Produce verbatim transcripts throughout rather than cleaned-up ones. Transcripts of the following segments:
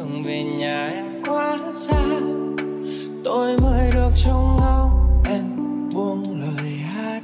đường về nhà em quá xa, tôi mới được trông ngóng em buông lời hát.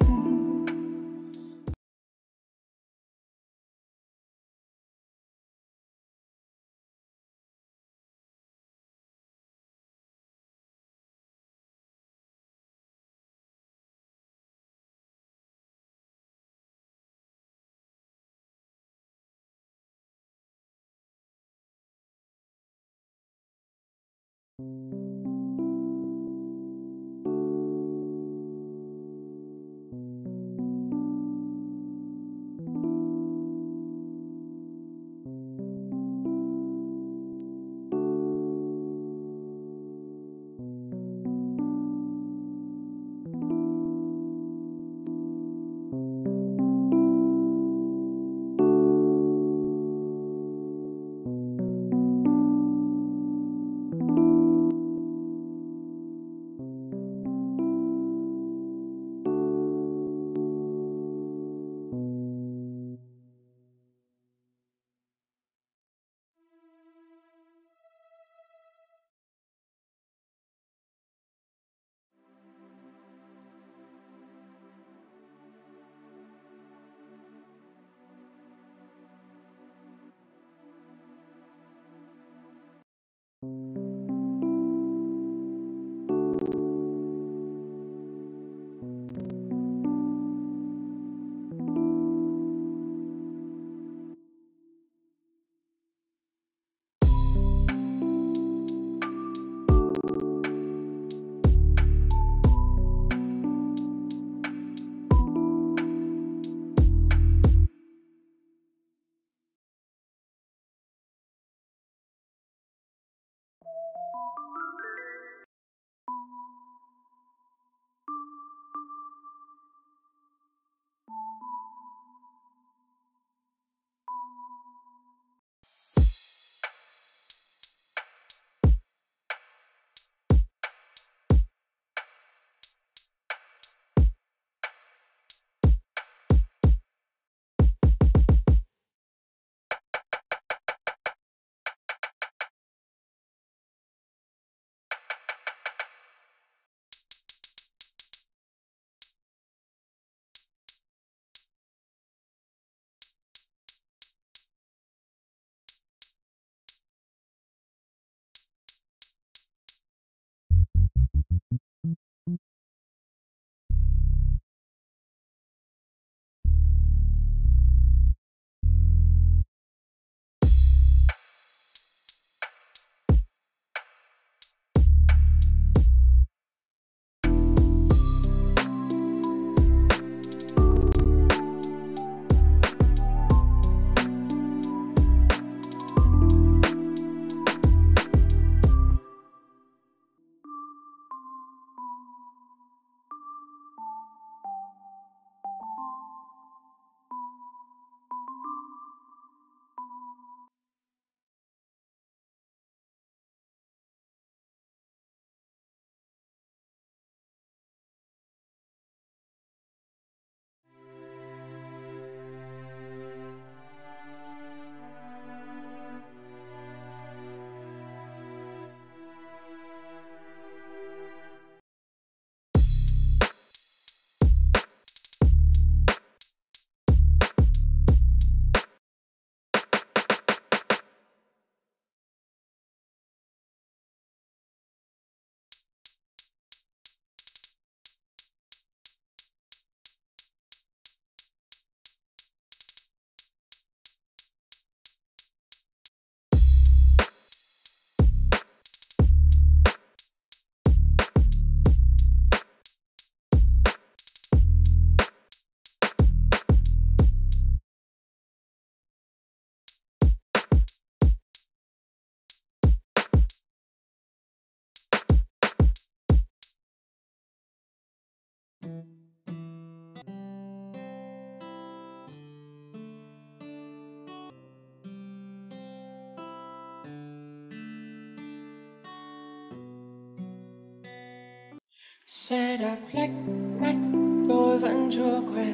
Xe đạp lách nách tôi vẫn chưa quen,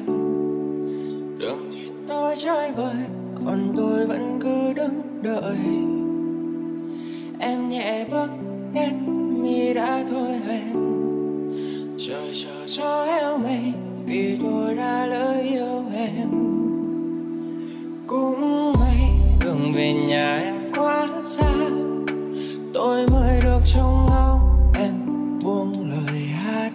đường thì tôi chơi bời còn tôi vẫn cứ đứng đợi. em nhẹ bước đến mi đã thôi hẹn. Trời chờ gió heo mây vì tôi đã lỡ yêu em. Cũng may đường về nhà em quá xa, tôi mới được trông ngóng em buông lời hát.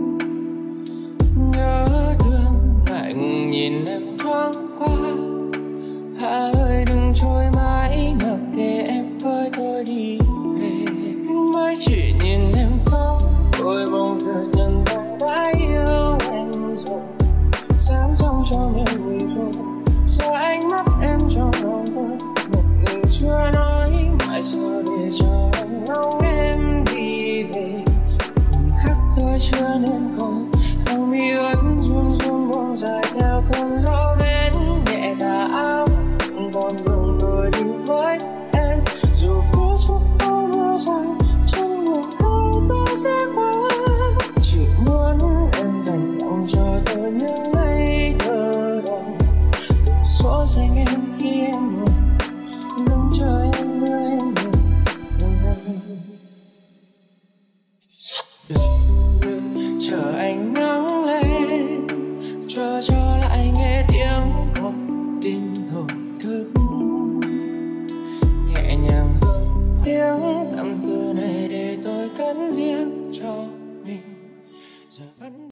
Nhớ thương ngại ngùng nhìn em thoáng qua, hạ ơi đừng trôi mãi mặc kệ em với tôi đi về. Mới chỉ nhìn em khóc tôi bỗng chợt nhận ra đã yêu em rồi. Sáng trong cho em người rồi giờ ánh mắt em trong lòng tôi, một người chưa nói mãi sao để cho em ngóng em đi về. Khoảnh khắc tôi chưa nên cầu, lòng mi ướt run run buông dài theo cơn gió bên nhẹ tà áo. Con đường tôi đi với em dù phía trước có mưa rơi, trong mùa khô tôi sẽ qua. Chỉ muốn em dành tặng cho tôi những ngây thơ đầu, số xanh em khi em buồn, đứng chờ em đưa em về. Đừng chờ anh nắng lên, chờ cho lại nghe tiếng con tim thổn thức. Nhẹ nhàng hương tiếng tâm tư này để tôi cất riêng cho mình. Giờ vẫn